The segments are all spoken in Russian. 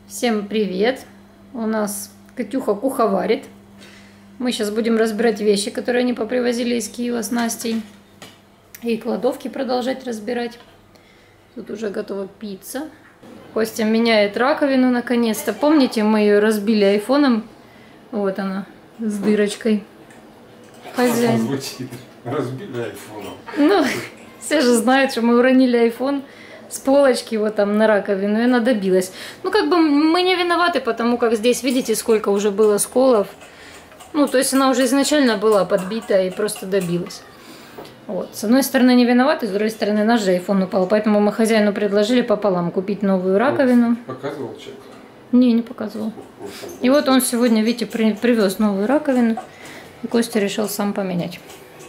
Всем привет! У нас Катюха куховарит. Мы сейчас будем разбирать вещи, которые они попривозили из Киева с Настей. И кладовки продолжать разбирать. Тут уже готова пицца. Костя меняет раковину наконец-то. Помните, мы ее разбили айфоном? Вот она, с дырочкой. Хозяин. Звучит. Разбили айфоном. Ну, все же знают, что мы уронили айфон с полочки вот там на раковину, и она добилась. Ну, как бы мы не виноваты, потому как здесь, видите, сколько уже было сколов. Ну, то есть она уже изначально была подбита и просто добилась. Вот. С одной стороны не виноваты, с другой стороны наш же айфон упал. Поэтому мы хозяину предложили пополам купить новую раковину. Показывал человек? Не показывал. И вот он сегодня, видите, привез новую раковину. И Костя решил сам поменять.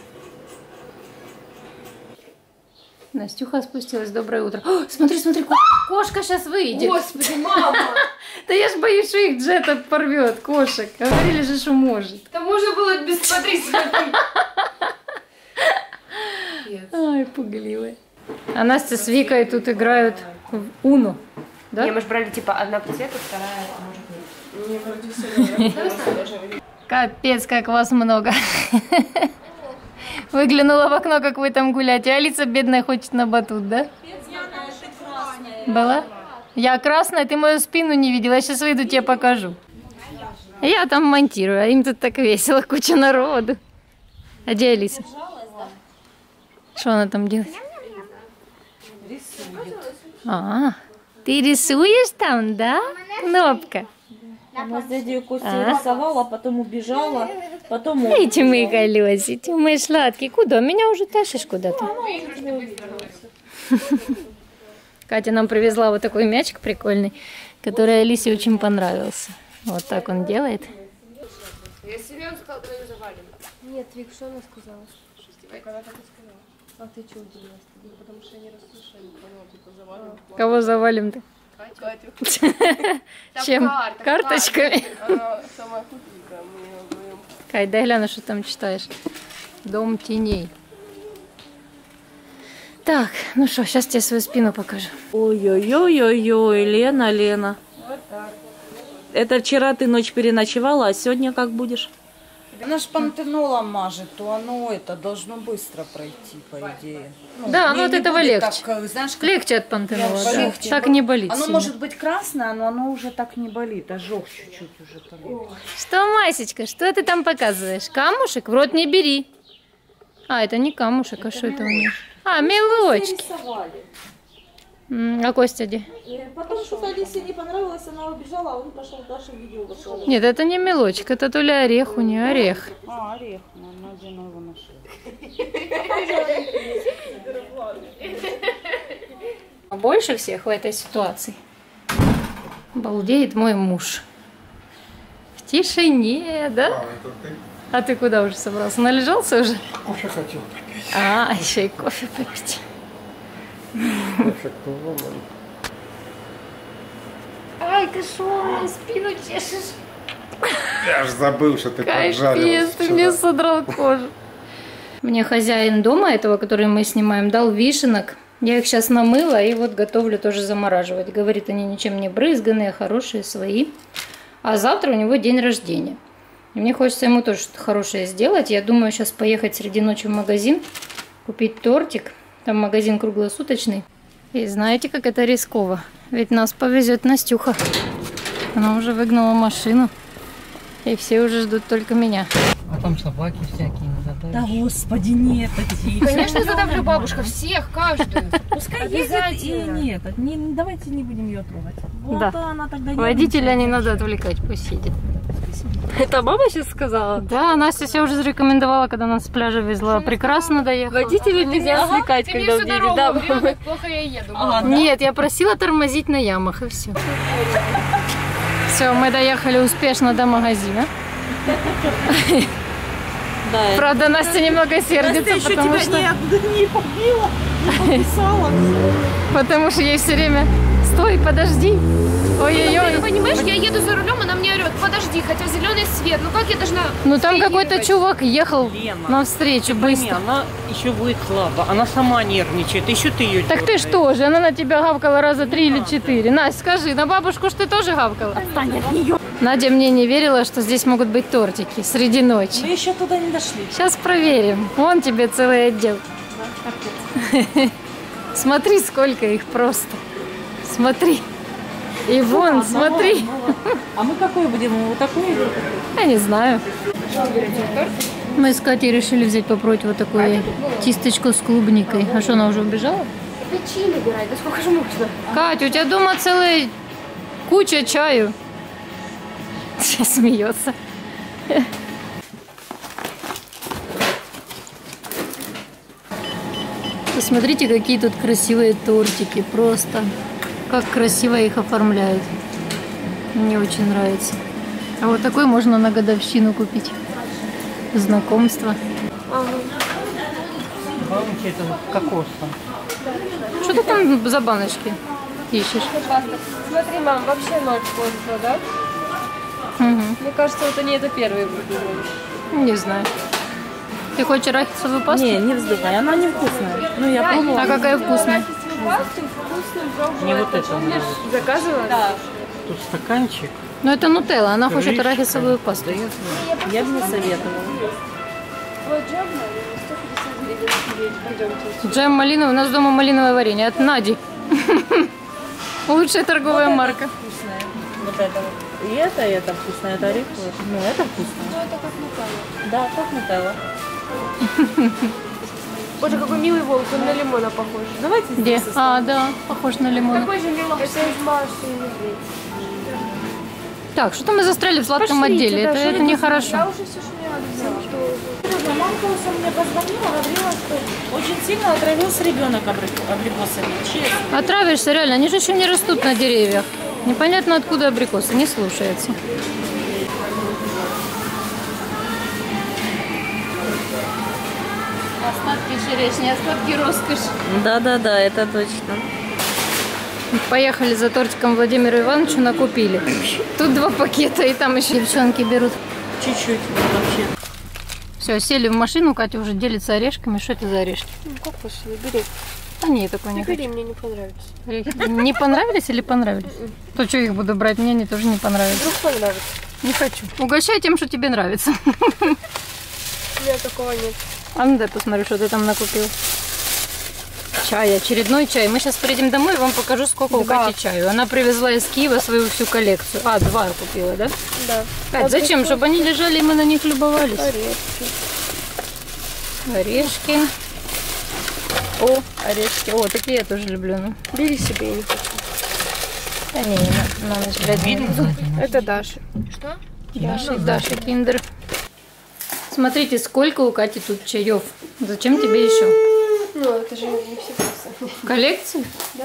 Настюха спустилась. Доброе утро. О, смотри, кошка сейчас выйдет. Господи, мама! Да я ж боюсь, что их Джет порвет, кошек. Говорили же, что может. Да можно было без смотрите. Ай, пугливая. А Настя с Викой тут играют в Уну. Да? Не, мы же брали типа одна по цвету, вторая, может быть. Не, Капец, как вас много. Выглянула в окно, как вы там гуляете. Алиса бедная хочет на батут, да? Была? Я красная, ты мою спину не видела. Я сейчас выйду, тебе покажу. Я там монтирую, а им тут так весело, куча народу. А где Алиса? Что она там делает? А, ты рисуешь там, да? Кнопка. Она с дядей Костей рисовала, потом убежала, потом... Эти мои колеси, эти мои сладкие. Куда? Меня уже тащишь куда-то. Катя нам привезла вот такой мячик прикольный, который Алисе очень понравился. Вот так он делает. Я серьезно сказала, твою завалим. Нет, Вик, что она сказала? Когда так и сказала. А ты что удивилась? Ну, потому что я не расслышала, не поняла, типа завалим. Кого завалим-то? Катю. Чем? Карточками? Она самая худенькая, мы ее вдвоем. Кать, дай гляну, что там читаешь. Дом теней. Так, ну что, сейчас тебе свою спину покажу. Ой-ой-ой-ой-ой, Лена. Вот так. Это вчера ты ночь переночевала, а сегодня как будешь? Она ж пантенолом мажет, то оно это должно быстро пройти, по идее. Ну, Да, оно от этого будет легче. Так, знаешь, как... Легче от пантенола, да. Легче. Так не болит Оно сильно. может быть красное, но оно уже так не болит. Ожог чуть-чуть уже полегче. Что, Масечка, что ты там показываешь? Камушек? В рот не бери. А, это не камушек, а что это у них? А, мелочки. А Костя где? Потому что Алисе не понравилось, она убежала, а он пошел дальше видео вышел. Нет, это не мелочек, это то ли орех у нее, орех. А, орех, на где она его нашла. Больше всех в этой ситуации балдеет мой муж. В тишине, да? А ты куда уже собрался? Належался уже? Кофе хотел попить. А, еще и кофе попить. Кофе кто ломан. Ай, ты шо, мне спину чешешь? Я ж забыл, что ты Капец, поджарилась ты вчера. мне содрал кожу. Мне хозяин дома этого, который мы снимаем, дал вишенок. Я их сейчас намыла и вот готовлю тоже замораживать. Говорит, они ничем не брызганные, хорошие, свои. А завтра у него день рождения. И мне хочется ему тоже что-то хорошее сделать. Я думаю сейчас поехать среди ночи в магазин, купить тортик. Там магазин круглосуточный. И знаете, как это рисково? Ведь нас повезет Настюха. Она уже выгнала машину. И все уже ждут только меня. А там собаки всякие не Да задавишь. господи, нет, эти. Конечно, задавлю бабушка, всех, каждую. Пускай ездит и нет, давайте не будем ее трогать. Вот Да. она тогда Водителя не надо отвлекать, пусть едет. Это мама сейчас сказала? Да, Настя себя уже зарекомендовала, когда нас с пляжа везла. Прекрасно доехала. Водителя нельзя отвлекать, Ты когда мне в всю деле, дорогу да, говорила, как плохо я еду. Нет, я просила тормозить на ямах, и все. Все, мы доехали успешно до магазина. Да, Правда, Настя немного сердится, еще потому тебя что... не побила, не подписала. Потому что ей все время... Стой, подожди. Ты Ой-ой-ой. понимаешь, я еду за рулем, она мне орет: подожди, хотя зеленый свет. Ну как я должна... Ну там какой-то среагировать? чувак ехал Лена, навстречу пойми, быстро. она еще будет слабо. Она сама нервничает. Еще ты ее Так ты что же, она на тебя гавкала раза 3 или 4. Настя, скажи, на бабушку ж ты тоже гавкала? Отстань от нее. Надя мне не верила, что здесь могут быть тортики среди ночи. Мы еще туда не дошли. Сейчас проверим. Вон тебе целый отдел. Смотри, сколько их просто. Смотри. И вон, смотри. А мы какой будем? Вот такой или вот такой? Я не знаю. Мы с Катей решили взять попробовать вот такую тисточку с клубникой. А что, она уже убежала? Это чили набирать, да сколько же можно? Катя, у тебя дома целая куча чаю. Сейчас смеется. Посмотрите, какие тут красивые тортики. Просто как красиво их оформляют. Мне очень нравится. А вот такой можно на годовщину купить. Знакомство. Банки это кокосом. Что ты там за баночки ищешь? Смотри, мам, вообще ноль польза, да? Угу. Мне кажется, это не это первый будет. Не знаю. Ты хочешь арахисовую пасту? Не вздыхай, она невкусная. Ну, я пробовала. А какая вкусная? Мне вот это нравится. Заказывала? Да. Тут стаканчик. Ну это нутелла, она хочет Крышка. арахисовую пасту. Да я знаю. Я бы не советовала. Вот джем, наверное, 150 гривен. Пойдемте. Джем малиновый, у нас дома малиновое варенье от Нади. Лучшая торговая марка. Вкусная. Вот это вот. И это вкусное, это ореховое. Ну, это вкусно. Ну, это как нутелла. Да, как нутелла. Боже, какой милый волк, он на лимона похож. Давайте Где? здесь А, да, похож на лимон. Какой же милый? Это из Маши и Медведь. Так, что-то мы застряли в сладком отделе. Это нехорошо. Я уже все, что мне надо взяла. Мамка мне позвонила, говорила, что очень сильно отравился ребенок абрикосами. Честно. Отравишься, реально. Они же еще не растут на деревьях. Непонятно, откуда абрикосы. Не слушается. Остатки черешни, остатки роскошь. Да, это точно. Поехали за тортиком Владимиру Ивановичу, накупили. Тут 2 пакета, и там еще девчонки берут. Чуть-чуть вообще. Все, сели в машину, Катя уже делится орешками. Что это за орешки? Ну, как пошли, бери. А нет, такой не Бери, хочу. мне не понравится. Орехи не понравились или понравились? То что их буду брать? Мне они тоже не понравились. Вдруг понравится. Не хочу. Угощай тем, что тебе нравится. У меня такого нет. А ну дай посмотрю, что ты там накупил. Чай, очередной чай. Мы сейчас приедем домой и вам покажу, сколько у 2. Кати чаю. Она привезла из Киева свою всю коллекцию. А, 2 я купила, да? Да. Кать, зачем? Чтобы они лежали и мы на них любовались. Орешки. Орешки. О, орешки. О, такие я тоже люблю. Ну. Бери себе, я не хочу. Да не, на ночь глядя не буду. Это Даша. Что? Даша Киндер. Смотрите, сколько у Кати тут чаев. Зачем тебе еще? Ну, это же не все вкусы. Коллекцию? Да?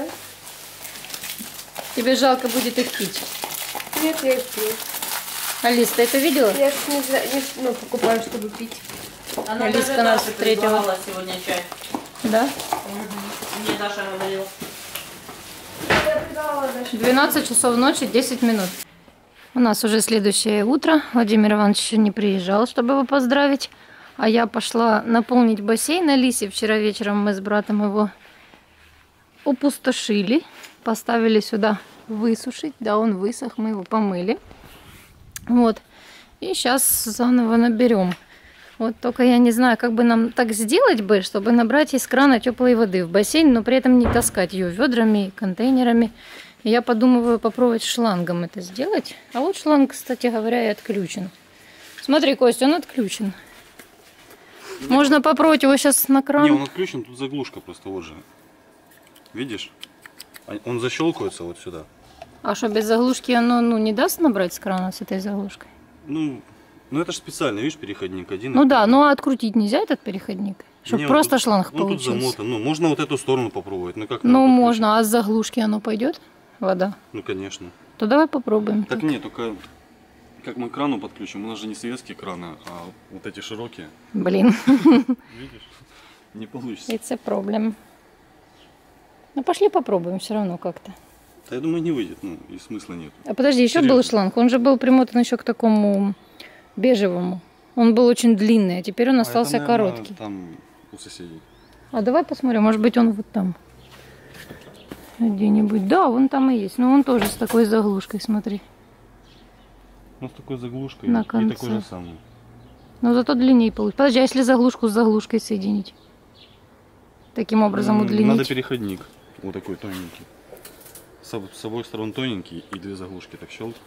Тебе жалко будет их пить. Нет, я их пью. Алис, ты это видела? Я их не покупаю, чтобы пить. Она Алиска даже нас Даше встретила. предлагала сегодня чай. Да? Мне Даша говорила. Я предлагала Даше. 12 часов ночи, 10 минут. У нас уже следующее утро. Владимир Иванович еще не приезжал, чтобы его поздравить. А я пошла наполнить бассейн Алисе. Вчера вечером мы с братом его опустошили. Поставили сюда высушить. Да, он высох, мы его помыли. Вот. И сейчас заново наберем. Вот только я не знаю, как бы нам так сделать бы, чтобы набрать из крана теплой воды в бассейн, но при этом не таскать ее ведрами, контейнерами. И я подумываю попробовать шлангом это сделать. А вот шланг, кстати говоря, и отключен. Смотри, Костя, он отключен. Можно попробовать его сейчас на кран. Не, он отключен, тут заглушка просто вот же. Видишь? Он защелкивается вот сюда. А что, без заглушки оно не даст набрать с крана с этой заглушкой? Ну это же специально, видишь, переходник один. Ну да, ну а открутить нельзя этот переходник? Чтобы Не, просто тут, шланг он тут получился. замотан. Ну, можно вот эту сторону попробовать. Ну, как Ну надо можно, а с заглушки оно пойдет? Вода? Ну, конечно. То давай попробуем. Так нет, только как мы к крану подключим, у нас же не советские краны, а вот эти широкие. Блин. Видишь? Не получится. It's a problem. Ну пошли попробуем все равно как-то. Да, я думаю, не выйдет, ну и смысла нет. А подожди, еще был Серьезно? шланг. Он же был примотан еще к такому бежевому. Он был очень длинный, а теперь он остался это, наверное, короткий. там у соседей. А давай посмотрим, может быть он вот там. Где-нибудь. Да, вон там и есть. Но он тоже с такой заглушкой, смотри. Ну, с такой заглушкой На и конце. такой же самый. Но зато длиннее получится. Подожди, а если заглушку с заглушкой соединить? Таким образом удлинить. Надо переходник. Вот такой тоненький. С обоих сторон тоненький и две заглушки так щелк.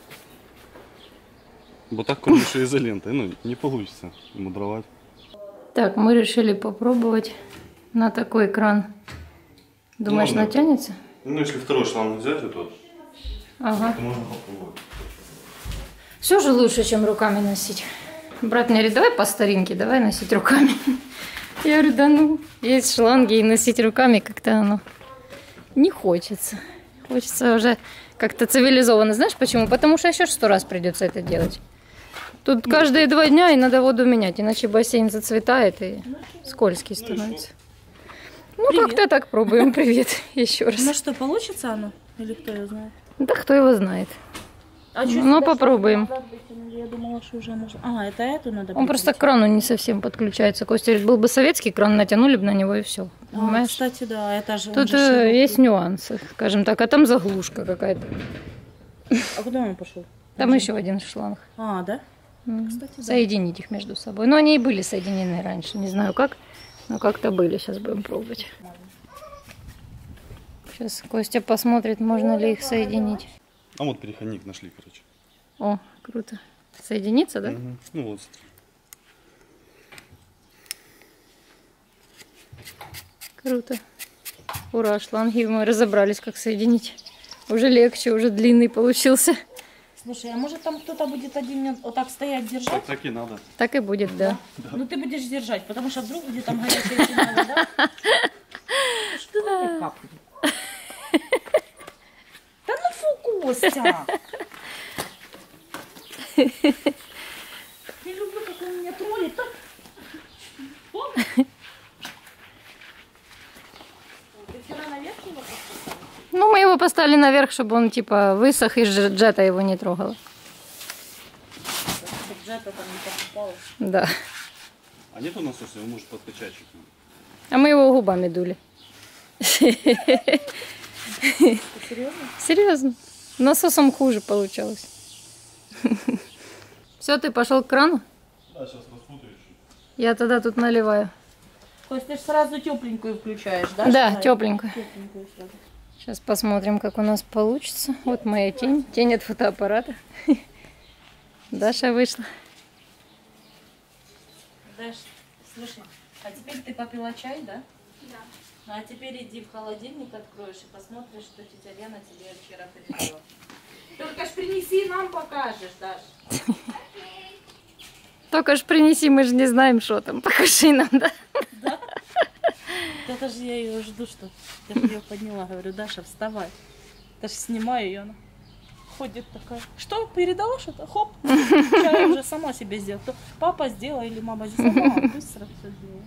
Вот так кормишь изолентой. Ну, не получится мудровать. Так, мы решили попробовать на такой кран. Думаешь, Ладно. натянется? Ну, если второй шланг взять, вот тот, Ага. то можно попробовать. Все же лучше, чем руками носить. Брат мне говорит, давай по старинке, давай носить руками. Я говорю, да ну, есть шланги, и носить руками как-то оно не хочется. Хочется уже как-то цивилизованно. Знаешь почему? Потому что еще 100 раз придется это делать. Тут каждые 2 дня и надо воду менять, иначе бассейн зацветает и скользкий становится. Ну, как-то так пробуем. Привет еще раз. Ну что, получится оно? Или кто ее знает? Да кто его знает. А чё Ну, сюда попробуем. что-то назад вытянули? Я думала, что уже можно. А, это эту надо Он просто к крану не совсем подключается. Костя говорит, был бы советский кран, натянули бы на него и все. Понимаешь? Кстати, да, это же... он Тут же широкий. есть нюансы, скажем так. А там заглушка какая-то. А куда он пошел? Там еще один шланг. А, да? Кстати, да. Соединить их между собой. Но они и были соединены раньше. Не знаю как, но как-то были. Сейчас будем пробовать. Сейчас Костя посмотрит, можно ли их соединить. А вот переходник нашли, короче. О, круто. Соединиться, да? Мгм. Ну вот. Круто. Ура, шланги мы разобрались, как соединить. Уже легче, уже длинный получился. Слушай, а может там кто-то будет один минут вот так стоять, держать? Так и надо. Так и будет, да. Ну ты будешь держать, потому что вдруг где там горячая сигнал, да? Что ты капает? Да ну фу, Костя! Не люблю, как он меня троллит. Ты вчера наверх его поставила? Ну, мы его поставили наверх, чтобы он типа высох и джета его не трогала. Чтобы джета там не покупалась. Да. А нету насоса, его может подкачать чуть. А мы его губами дули. Ты серьезно? Серьезно. Насосом хуже получалось. Все, ты пошел к крану? Да, сейчас распутаешь. Я тогда тут наливаю. Кость, ты же сразу тепленькую включаешь, да? Да, Что, тепленькую. тепленькую сразу. Сейчас посмотрим, как у нас получится. Вот моя тень. Тень от фотоаппарата. Даша вышла. Даш, слушай, а теперь ты попила чай, да? Да. Ну а теперь иди в холодильник откроешь и посмотришь, что тетя Лена тебе вчера привезла. Только ж принеси, нам покажешь, Даш. Только ж принеси, мы же не знаем, что там. Покажи нам, да? Это же я ее жду, что я же ее подняла, говорю, Даша, вставай. Даже снимаю ее, она ходит такая. Что, передала что-то? Хоп, чай уже сама себе сделала. То папа сделал или мама здесь сама быстро все сделала.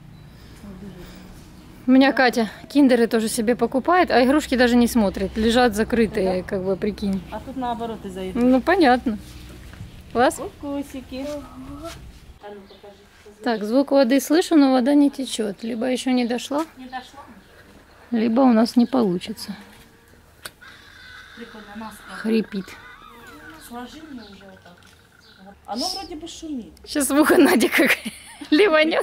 У меня Катя киндеры тоже себе покупает, а игрушки даже не смотрит. Лежат закрытые, как бы, прикинь. А тут наоборот из-за этого. Ну, понятно. Класс? Вкусики. А ну покажи. Так, звук воды слышу, но вода не течет. Либо еще не дошла, Не дошла? либо у нас не получится. Прикольно, насколько. Хрипит. Сложи мне уже вот так. Оно вроде бы шумит. Сейчас в ухо Надя как ливанет.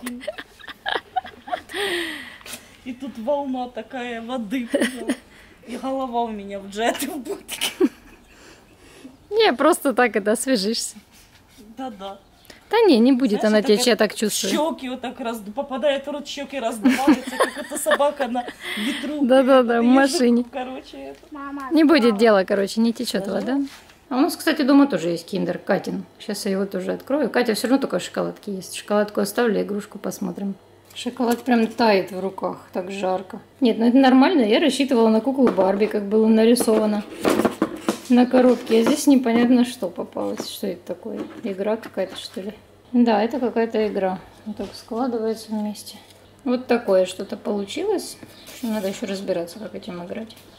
И тут волна такая воды. И голова у меня в джете в бутике. Не, просто так это освежишься. Да-да. Да не будет Знаешь, она это течь, как я так чувствую. Щеки вот так попадает в рот, щеки раздуваются, как эта собака на ветру. Да-да-да, в Езжу, машине. Короче, это. Не будет дела, короче, не течет вода. А у нас, кстати, дома тоже есть киндер Катин. Сейчас я его тоже открою. Катя все равно только шоколадки есть. Шоколадку оставлю, игрушку посмотрим. Шоколад прям тает в руках, так жарко. Нет, ну это нормально. Я рассчитывала на куклу Барби, как было нарисовано на коробке. А здесь непонятно, что попалось. Что это такое? Игра какая-то, что ли? Да, это какая-то игра. Вот так складывается вместе. Вот такое что-то получилось. Надо еще разбираться, как этим играть.